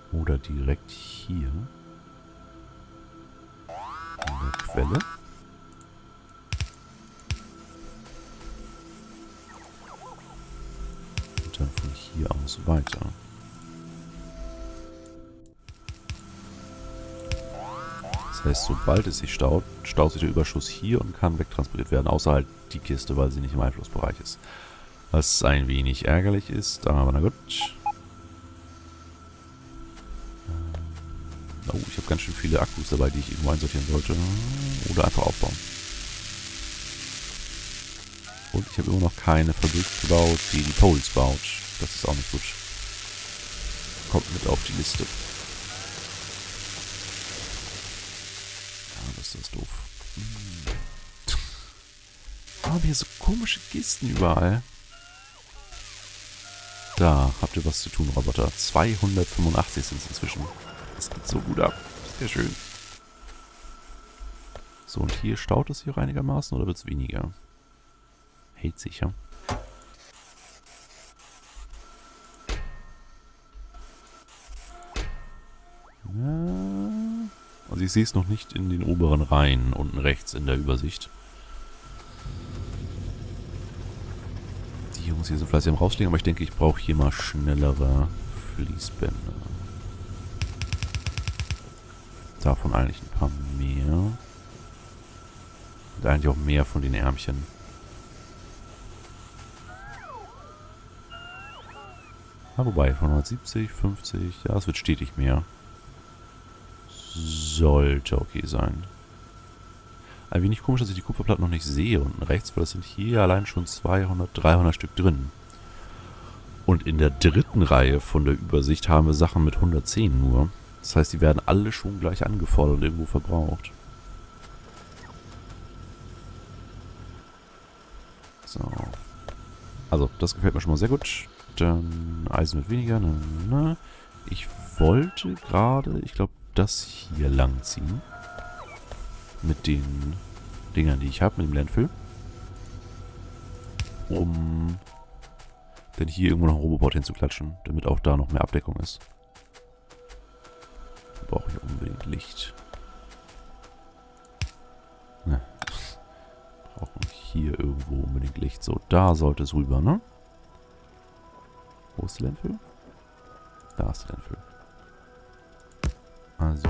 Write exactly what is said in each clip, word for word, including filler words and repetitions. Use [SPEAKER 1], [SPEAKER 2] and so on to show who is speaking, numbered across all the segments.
[SPEAKER 1] Oder direkt hier. An der Quelle. Und dann von hier aus weiter. Das heißt, sobald es sich staut, staut sich der Überschuss hier und kann wegtransportiert werden, außer halt die Kiste, weil sie nicht im Einflussbereich ist. Was ein wenig ärgerlich ist, aber na gut. Oh, ich habe ganz schön viele Akkus dabei, die ich irgendwo einsortieren sollte. Oder einfach aufbauen. Und ich habe immer noch keine Fabrik gebaut, die die Poles baut. Das ist auch nicht gut. Kommt mit auf die Liste. Ja, das ist doof. Hm. Aber hier so komische Kisten überall. Da habt ihr was zu tun, Roboter. zweihundertfünfundachtzig sind es inzwischen. Das geht so gut ab. Sehr schön. So, und hier staut es sich auch einigermaßen oder wird es weniger? Hält sich, ja. Ja. Also ich sehe es noch nicht in den oberen Reihen, unten rechts in der Übersicht. Die Jungs hier sind fleißig am Rauslegen, aber ich denke, ich brauche hier mal schnellere Fließbänder. Davon eigentlich ein paar mehr. Und eigentlich auch mehr von den Ärmchen. Ah, wobei, von hundertsiebzig, fünfzig, ja, es wird stetig mehr. Sollte okay sein. Ein wenig komisch, dass ich die Kupferplatten noch nicht sehe unten rechts, weil das sind hier allein schon zweihundert, dreihundert Stück drin. Und in der dritten Reihe von der Übersicht haben wir Sachen mit hundertzehn nur. Das heißt, die werden alle schon gleich angefordert und irgendwo verbraucht. So. Also, das gefällt mir schon mal sehr gut. Dann Eisen mit weniger. Na, na. Ich wollte gerade, ich glaube, das hier lang ziehen. Mit den Dingern, die ich habe, mit dem Landfill. Um dann hier irgendwo noch einen Robobot hinzuklatschen, damit auch da noch mehr Abdeckung ist. Brauche ich unbedingt Licht. Ne. Brauchen hier irgendwo unbedingt Licht. So, da sollte es rüber, ne? Wo ist der Landfill? Da ist der Landfill. Also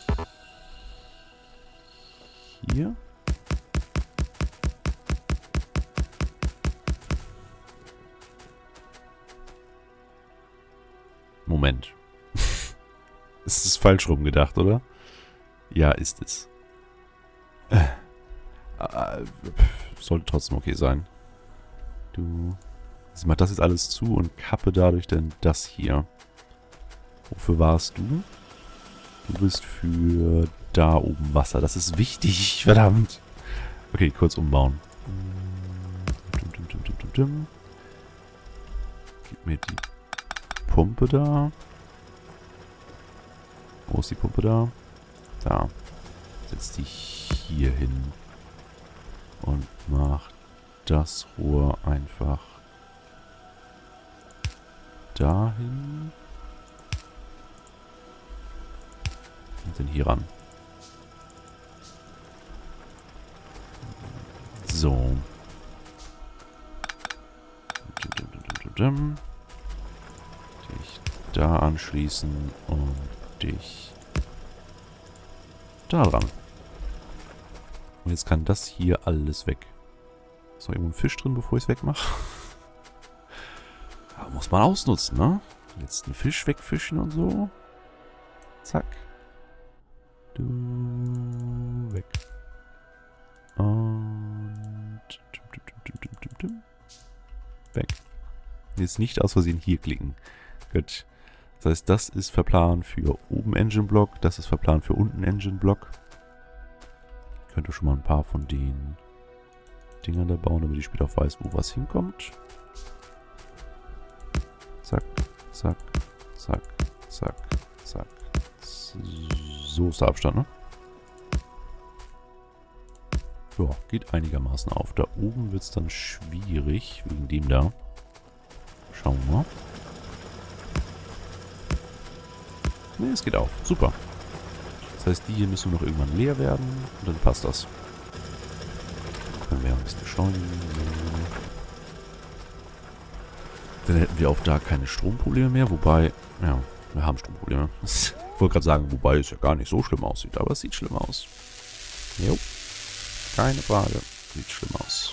[SPEAKER 1] hier. Moment. Ist es falsch rum gedacht, oder? Ja, ist es. Äh, äh, sollte trotzdem okay sein. Du. Ich mach das jetzt alles zu und kappe dadurch dann das hier. Wofür warst du? Du bist für da oben Wasser. Das ist wichtig, verdammt. Okay, kurz umbauen. Gib mir die Pumpe da. Wo ist die Pumpe da? Da. Setz die hier hin. Und mach das Rohr einfach dahin. Und dann hier ran. So. Dich da anschließen und dich da dran. Und jetzt kann das hier alles weg. Ist noch irgendwo ein Fisch drin, bevor ich es wegmache? Ja, muss man ausnutzen, ne? Jetzt einen Fisch wegfischen und so. Zack. Du weg. Und weg. Jetzt nicht aus Versehen hier klicken. Gut. Das heißt, das ist verplant für oben Engine Block, das ist verplant für unten Engine Block. Ich könnte schon mal ein paar von den Dingern da bauen, damit ich später auch weiß, wo was hinkommt. Zack, zack, zack, zack, zack. So ist der Abstand, ne? Ja, geht einigermaßen auf. Da oben wird es dann schwierig, wegen dem da. Schauen wir mal. Ne, es geht auf. Super. Das heißt, die hier müssen noch irgendwann leer werden und dann passt das. Können wir ein bisschen beschleunigen. Dann hätten wir auch da keine Stromprobleme mehr, wobei, ja, wir haben Stromprobleme. Ich wollte gerade sagen, wobei es ja gar nicht so schlimm aussieht, aber es sieht schlimm aus. Jo, keine Frage. Sieht schlimm aus.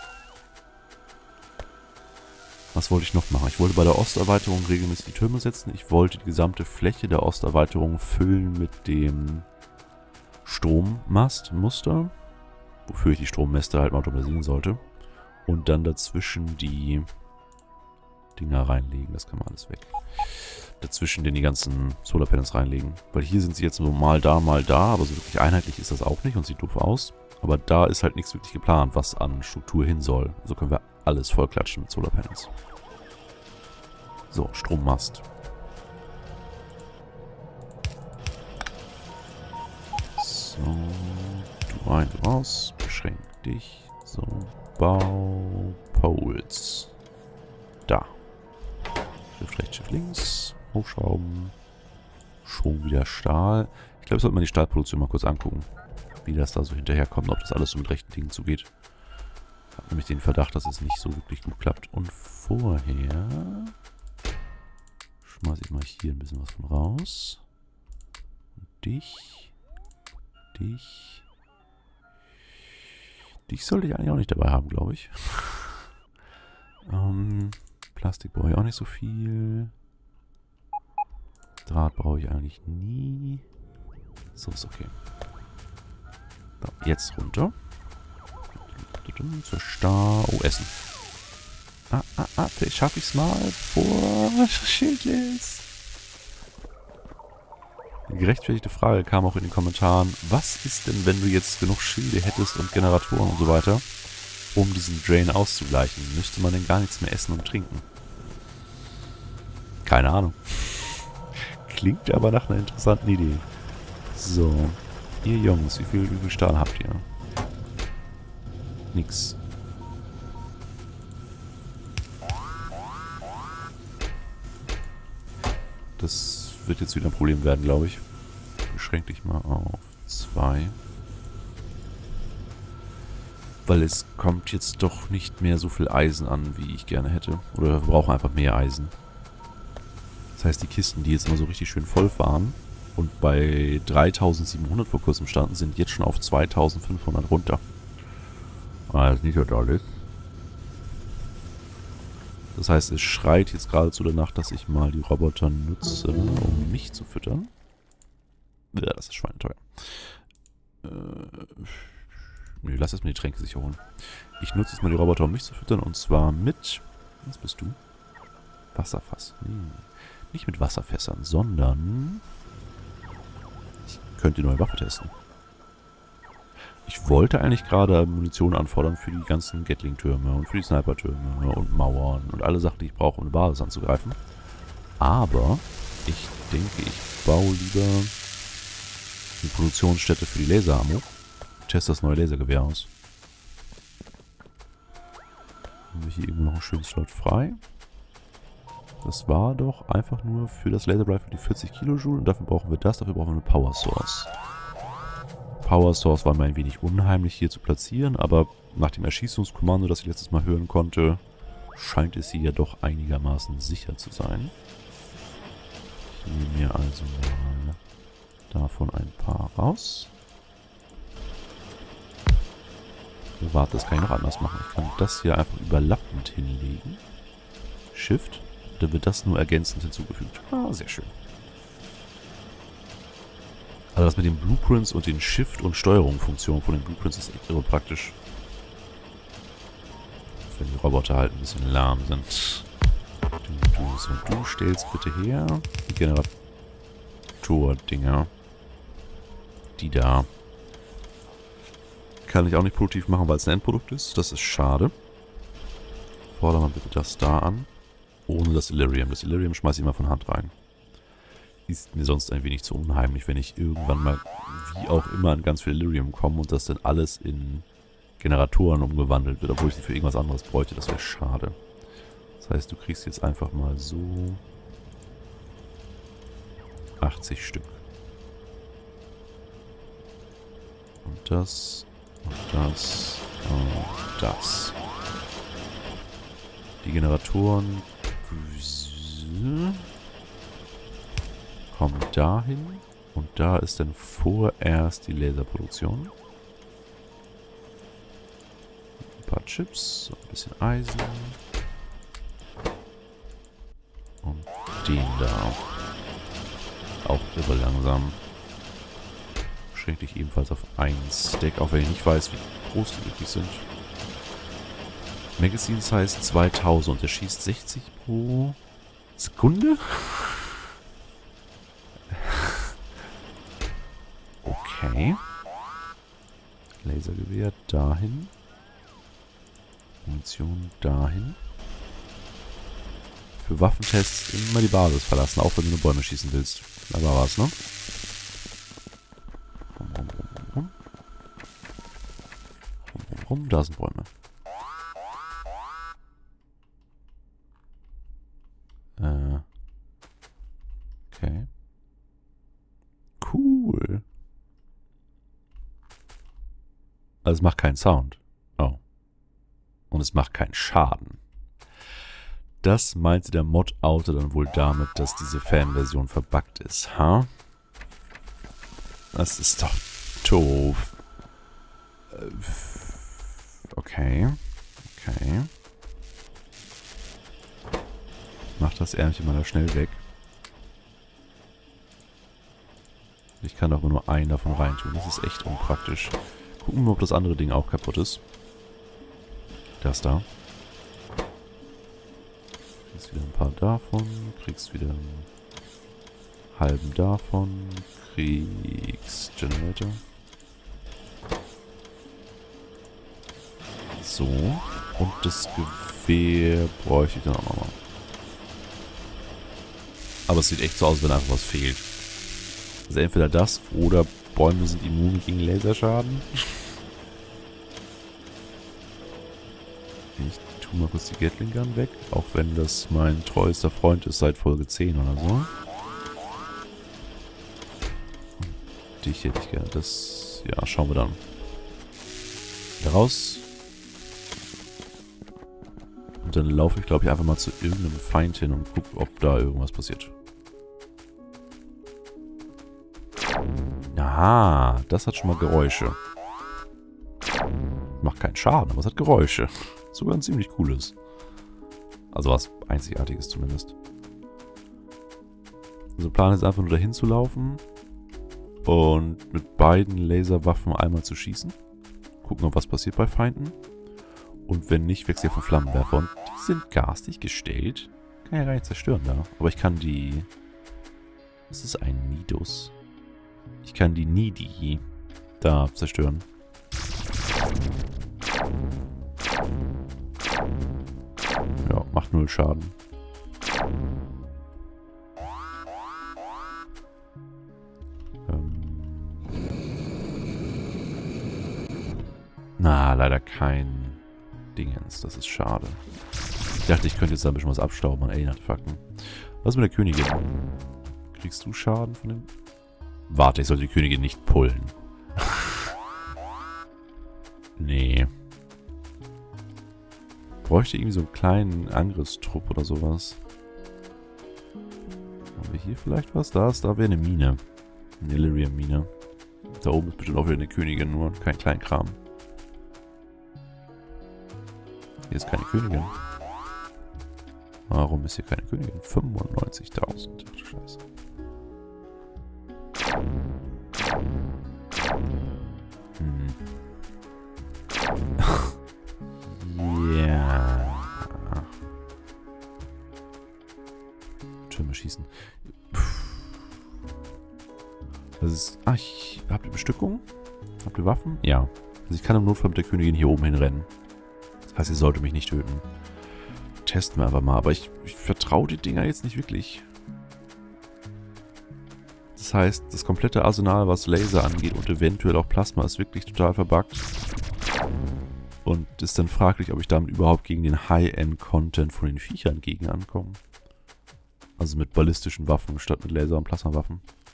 [SPEAKER 1] Was wollte ich noch machen? Ich wollte bei der Osterweiterung regelmäßig die Türme setzen. Ich wollte die gesamte Fläche der Osterweiterung füllen mit dem Strommastmuster, wofür ich die Strommäste halt mal automatisieren sollte. Und dann dazwischen die Dinger reinlegen. Das kann man alles weg. Dazwischen den die ganzen Solarpanels reinlegen. Weil hier sind sie jetzt nur mal da, mal da. Aber so wirklich einheitlich ist das auch nicht und sieht doof aus. Aber da ist halt nichts wirklich geplant, was an Struktur hin soll. Also können wir alles vollklatschen mit Solarpanels. So, Strommast. So, du rein, du raus. Beschränk dich. So, Bau Poles. Da. Shift rechts, Shift links. Hochschrauben. Schon wieder Stahl. Ich glaube, sollte man die Stahlproduktion mal kurz angucken. Wie das da so hinterherkommt, ob das alles so mit rechten Dingen zugeht. Ich habe nämlich den Verdacht, dass es nicht so wirklich gut klappt. Und vorher schmeiße ich mal hier ein bisschen was von raus. Und dich. Dich. Dich sollte ich eigentlich auch nicht dabei haben, glaube ich. ähm, Plastik brauche ich auch nicht so viel. Draht brauche ich eigentlich nie. So ist okay. So, jetzt runter. Zur Star. Oh, Essen. Ah, ah, ah, vielleicht schaffe ich es mal, bevor das Schild ist. Eine gerechtfertigte Frage kam auch in den Kommentaren. Was ist denn, wenn du jetzt genug Schilde hättest und Generatoren und so weiter, um diesen Drain auszugleichen? Müsste man denn gar nichts mehr essen und trinken? Keine Ahnung. Klingt aber nach einer interessanten Idee. So. Ihr Jungs, wie viel, wie viel Stahl habt ihr? Nix. Das wird jetzt wieder ein Problem werden, glaube ich. Beschränk dich mal auf zwei. Weil es kommt jetzt doch nicht mehr so viel Eisen an, wie ich gerne hätte. Oder wir brauchen einfach mehr Eisen. Das heißt, die Kisten, die jetzt mal so richtig schön voll fahren und bei dreitausendsiebenhundert vor kurzem standen, sind jetzt schon auf zweitausendfünfhundert runter. Ah, das ist nicht so alles. Das heißt, es schreit jetzt geradezu danach, dass ich mal die Roboter nutze, um mich zu füttern. Ja, das ist schweineteuer. Äh, nö, lass erstmal die Tränke sich holen. Ich nutze jetzt mal die Roboter, um mich zu füttern, und zwar mit... Was bist du? Wasserfass. Nee, nicht mit Wasserfässern, sondern... Ich könnte die neue Waffe testen. Ich wollte eigentlich gerade Munition anfordern für die ganzen Gatling-Türme und für die Sniper-Türme und Mauern und alle Sachen, die ich brauche, um eine Basis anzugreifen. Aber ich denke, ich baue lieber eine Produktionsstätte für die Laser-Ammo. Teste das neue Lasergewehr aus. Haben wir hier irgendwo noch einen schönen Slot frei? Das war doch einfach nur für das Laser Rifle die vierzig Kilojoule und dafür brauchen wir das, dafür brauchen wir eine Power Source. Power Source war mir ein wenig unheimlich hier zu platzieren, aber nach dem Erschießungskommando, das ich letztes Mal hören konnte, scheint es hier ja doch einigermaßen sicher zu sein. Ich nehme mir also mal davon ein paar raus. So, warte, das kann ich noch anders machen. Ich kann das hier einfach überlappend hinlegen. Shift, dann wird das nur ergänzend hinzugefügt. Ah, sehr schön. Also das mit den Blueprints und den Shift- und Steuerungsfunktionen von den Blueprints ist echt irre praktisch. Wenn die Roboter halt ein bisschen lahm sind. Du, du, so, du stellst bitte her die Generator-Dinger. Die da. Kann ich auch nicht produktiv machen, weil es ein Endprodukt ist. Das ist schade. Fordern wir bitte das da an. Ohne das Illyrium. Das Illyrium schmeiße ich mal von Hand rein. Ist mir sonst ein wenig zu unheimlich, wenn ich irgendwann mal, wie auch immer, an ganz viel Illyrium komme und das dann alles in Generatoren umgewandelt wird, obwohl ich sie für irgendwas anderes bräuchte. Das wäre schade. Das heißt, du kriegst jetzt einfach mal so achtzig Stück. Und das. Und das. Und das. Die Generatoren kommen dahin. Und da ist dann vorerst die Laserproduktion. Ein paar Chips, ein bisschen Eisen. Und den da. Auch irre langsam. Schränke ich ebenfalls auf ein Stack, auch wenn ich nicht weiß, wie groß die wirklich sind. Magazine Size zweitausend. Der schießt sechzig pro Sekunde? Okay. Lasergewehr dahin. Munition dahin. Für Waffentests immer die Basis verlassen, auch wenn du nur Bäume schießen willst. Da war was, ne? Rum, rum, rum, rum, rum. Rum, rum, rum. Da sind Bäume. Äh. Okay. Cool. Also es macht keinen Sound. Oh. Und es macht keinen Schaden. Das meinte der Mod-Autor dann wohl damit, dass diese Fan-Version verbuggt ist, ha? Huh? Das ist doch doof. Okay. Okay. Mach das Ärmchen mal da schnell weg. Ich kann doch nur einen davon reintun. Das ist echt unpraktisch. Gucken wir, ob das andere Ding auch kaputt ist. Das da. Kriegst wieder ein paar davon. Kriegst wieder einen halben davon. Kriegst Generator. So. Und das Gewehr bräuchte ich dann auch nochmal. Aber es sieht echt so aus, wenn einfach was fehlt. Also entweder das oder Bäume sind immun gegen Laserschaden. Ich tue mal kurz die Gatling Gun weg. Auch wenn das mein treuester Freund ist seit Folge zehn oder so. Und dich hätte ich gerne. Das, ja, schauen wir dann. Wieder raus. Und dann laufe ich, glaube ich, einfach mal zu irgendeinem Feind hin und gucke, ob da irgendwas passiert. Aha, das hat schon mal Geräusche. Macht keinen Schaden, aber es hat Geräusche. Sogar ein ziemlich cooles. Also was Einzigartiges zumindest. Also Plan ist einfach nur dahin zu laufen und mit beiden Laserwaffen einmal zu schießen. Gucken, ob was passiert bei Feinden. Und wenn nicht, wechsle ich auf den Flammenwerfer. Und die sind garstig gestellt. Kann ja gar nicht zerstören da. Aber ich kann die... Was ist ein Nidus? Ich kann die Nidi da zerstören. Ja, macht null Schaden. Ähm. Na, leider kein Dingens. Das ist schade. Ich dachte, ich könnte jetzt da ein bisschen was abstauben an Alien-Artefakten. Was ist mit der Königin? Kriegst du Schaden von dem? Warte, ich sollte die Königin nicht pullen. Nee. Bräuchte irgendwie so einen kleinen Angriffstrupp oder sowas. Haben wir hier vielleicht was? Da ist, da wäre eine Mine. Eine Illyrium-Mine. Da oben ist bestimmt auch wieder eine Königin, nur kein Kleinkram. Hier ist keine Königin. Warum ist hier keine Königin? fünfundneunzigtausend. Ach du Scheiße. Hm. Ja. Türme schießen. Das ist... Ach, ich... Habt ihr Bestückung? Habt ihr Waffen? Ja. Also ich kann im Notfall mit der Königin hier oben hinrennen. Das heißt, sie sollte mich nicht töten. Testen wir einfach mal. Aber ich, ich vertraue die Dinger jetzt nicht wirklich. Das heißt, das komplette Arsenal, was Laser angeht und eventuell auch Plasma, ist wirklich total verbuggt. Und ist dann fraglich, ob ich damit überhaupt gegen den High-End-Content von den Viechern gegen ankomme. Also mit ballistischen Waffen statt mit Laser- und Plasmawaffen.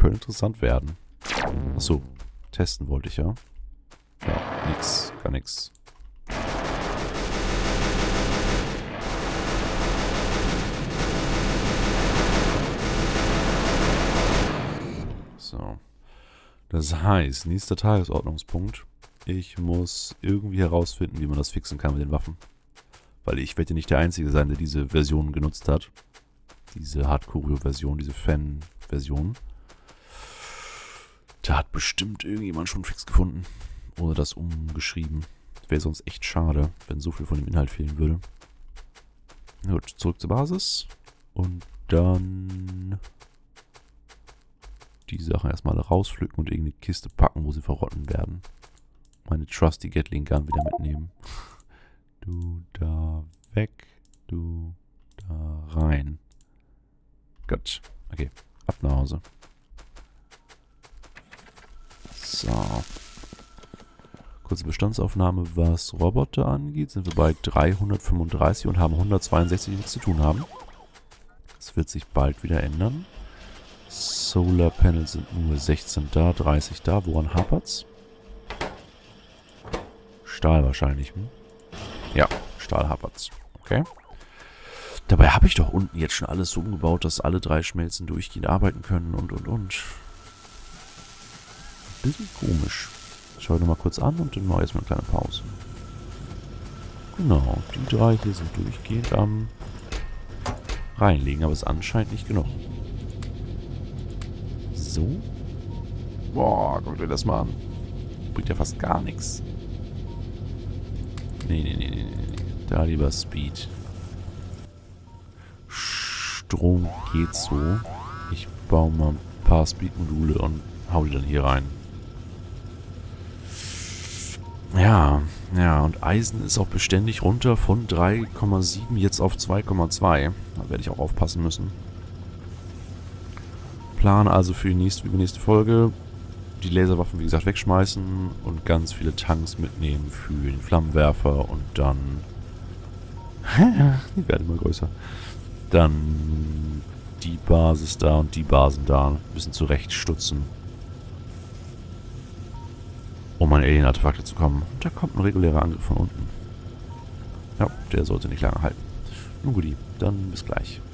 [SPEAKER 1] könnte interessant werden. Achso, testen wollte ich ja. Ja, nix, gar nix. So. Das heißt, nächster Tagesordnungspunkt. Ich muss irgendwie herausfinden, wie man das fixen kann mit den Waffen. Weil ich werde ja nicht der Einzige sein, der diese Version genutzt hat. Diese Hardcore-Version, diese Fan-Version. Da hat bestimmt irgendjemand schon fix gefunden. Oder das umgeschrieben. Wäre sonst echt schade, wenn so viel von dem Inhalt fehlen würde. Gut, zurück zur Basis. Und dann die Sachen erstmal rauspflücken und irgendeine Kiste packen, wo sie verrotten werden. Meine Trusty Gatling Gun wieder mitnehmen. Du da weg. Du da rein. Gut. Okay. Ab nach Hause. So. Kurze Bestandsaufnahme, was Roboter angeht. Sind wir bei dreihundertfünfunddreißig und haben hundertzweiundsechzig, die nichts zu tun haben. Das wird sich bald wieder ändern. Solar Panels sind nur sechzehn da, dreißig da. Woran hapert's? Stahl wahrscheinlich. Hm? Ja, Stahl hapert's. Okay. Dabei habe ich doch unten jetzt schon alles so umgebaut, dass alle drei Schmelzen durchgehend arbeiten können und und und. Bisschen komisch. Schau ich nochmal kurz an und dann mache ich jetzt mal eine kleine Pause. Genau, die drei hier sind durchgehend am reinlegen, aber es ist anscheinend nicht genug. So. Boah, guckt euch das mal an. Bringt ja fast gar nichts. Nee, nee, nee, nee, nee. Da lieber Speed. Strom geht so. Ich baue mal ein paar Speed-Module und hau die dann hier rein. Ja, ja, und Eisen ist auch beständig runter von drei Komma sieben jetzt auf zwei Komma zwei. Da werde ich auch aufpassen müssen. Plan also für die nächste, übernächste Folge die Laserwaffen, wie gesagt, wegschmeißen und ganz viele Tanks mitnehmen für den Flammenwerfer und dann... die werden immer größer. Dann die Basis da und die Basen da ein bisschen zurechtstutzen. Um an Alien-Artefakte zu kommen. Und da kommt ein regulärer Angriff von unten. Ja, der sollte nicht lange halten. Nun gut, dann bis gleich.